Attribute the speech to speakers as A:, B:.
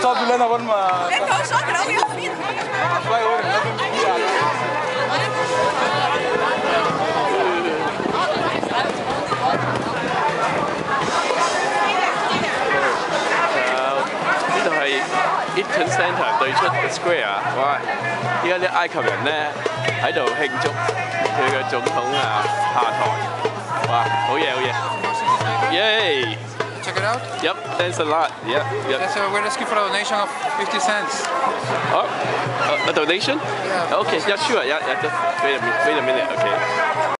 A: صوت لنا أول ما
B: انت هو شاطر قوي يلا بينا
A: الله يوريك لازم تجي على
C: Eaton Centre 對出 Square 哇！依家啲埃及人咧喺度慶祝佢嘅總統下台，哇！好嘢好嘢 ，Yay!
D: Check it out.
C: Yep, thanks a lot. Yep.
D: We're asking for a donation of 50 cents.
C: Oh, a donation?
D: Yeah.
C: Okay, yeah, sure. Yeah. Just wait a minute. Okay.